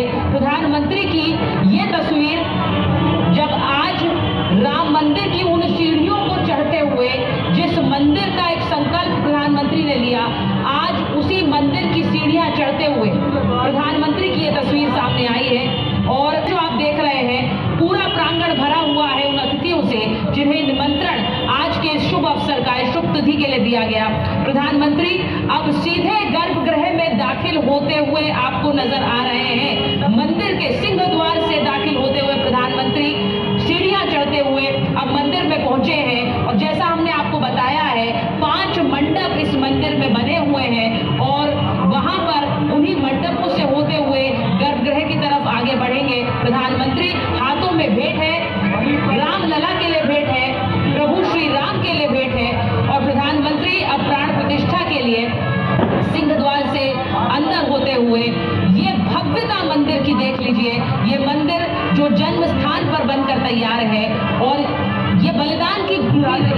प्रधानमंत्री की ये तस्वीर, जब आज राम मंदिर की उन सीढ़ियों को चढ़ते हुए जिस मंदिर का एक संकल्प प्रधानमंत्री ने लिया, आज उसी मंदिर की सीढ़ियां चढ़ते हुए प्रधानमंत्री की ये तस्वीर सामने आई है। और जो आप देख रहे हैं, पूरा प्रांगण भरा हुआ है उन अतिथियों से जिन्हें निमंत्रण आज के शुभ अवसर का, शुभ तिथि के लिए दिया गया। प्रधानमंत्री अब सीधे गर्भगृह में दाखिल होते हुए आपको नजर आ रहे हैं। मंदिर के सिंह द्वार से दाखिल होते हुए प्रधानमंत्री सीढ़ियां चढ़ते हुए अब मंदिर में पहुंचे हैं। और जैसा हमने आपको बताया है, 5 मंडप इस मंदिर में बने हुए हैं और वहां पर उन्हीं मंडपों से होते हुए गर्भगृह की तरफ आगे बढ़ेंगे प्रधानमंत्री। हाथों में भेंट है, रामलला के लिए भेंट है, प्रभु श्री राम के लिए भेंट है। और प्रधानमंत्री अब प्राण प्रतिष्ठा के लिए सिंह द्वार से अंदर होते हुए ये भव्यता मंदिर की देख लीजिए। ये मंदिर जो जन्म स्थान पर बनकर तैयार है और ये बलिदान की भूमि रही।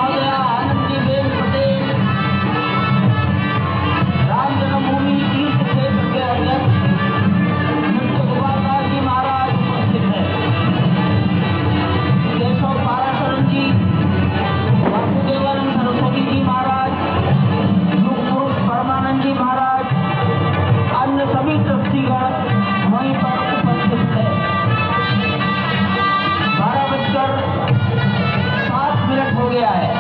राम जन्मभूमि तीर्थ क्षेत्र के अध्यक्ष गोपाल जी महाराज उपस्थित है। केशव पाराशरण जी, वासुदेवन सरस्वती जी महाराज, युग पुरुष परमानंद जी महाराज, अन्य सभी ट्रस्टीगण वहीं पर उपस्थित है। 12:07 हो गया है।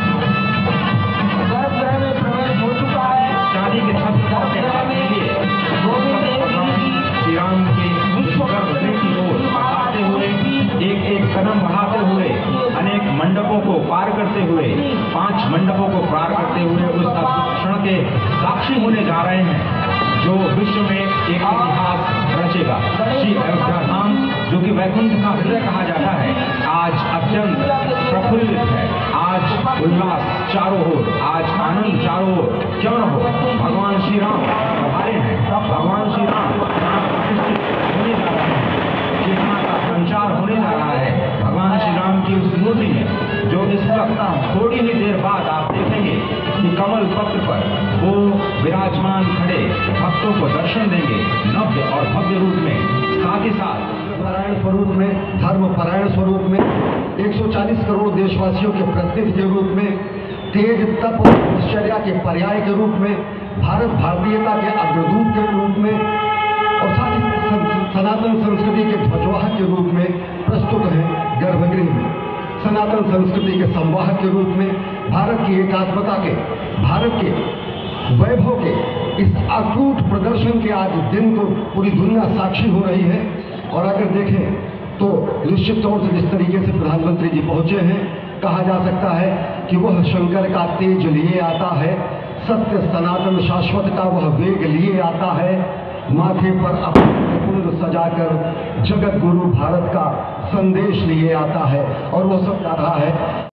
गर्भगृह में प्रवेश हो चुका है। शादी के गर्भगृह में गोविंद देव जी श्री राम के गर्भगृह की ओर बढ़ाते हुए, एक कदम बढ़ाते हुए, अनेक मंडपों को पार करते हुए, 5 मंडपों को पार करते हुए उस क्षण के साक्षी होने जा रहे हैं जो विश्व में एक इतिहास रचेगा। श्री अयोध्या धाम, जो कि वैकुंठ का हृदय कहा जाता है, आज अत्यंत प्रफुल्लित है। आज उल्लास चारों ओर, आज आनंद चारों ओर। क्यों न हो, भगवान श्री राम हमारे हैं। भगवान श्री राम प्रतिष्ठित होने जा रहे हैं, चेतना का संचार होने जा रहा है। भगवान श्री राम की उस मूर्ति में जो इस वक्त थोड़ी ही देर बाद आप देखेंगे कि कमल पत्र पर वो विराजमान खड़े भक्तों को दर्शन देंगे नव्य और भव्य रूप में। साथ ही साथ परायण स्वरूप में, धर्म परायण स्वरूप में, 140 करोड़ देशवासियों के प्रतिनिधि के रूप में, तेज तप और तपश्चर्या के पर्याय के रूप में, भारतीयता के अग्रदूत के रूप में और साथ ही सनातन संस्कृति के ध्वजवाहक के रूप में प्रस्तुत है गर्भगृह में। सनातन संस्कृति के संवाहक के रूप में, भारत की एकात्मता के, भारत के वैभव के इस अटूट प्रदर्शन के आज दिन को पूरी दुनिया साक्षी हो रही है। और अगर देखें तो निश्चित तौर से जिस तरीके से प्रधानमंत्री जी पहुंचे हैं, कहा जा सकता है कि वह शंकर का तेज लिए आता है, सत्य सनातन शाश्वत का वह वेग लिए आता है, माथे पर अपने कुंड सजाकर जगत गुरु भारत का संदेश लिए आता है और वह सब जा रहा है।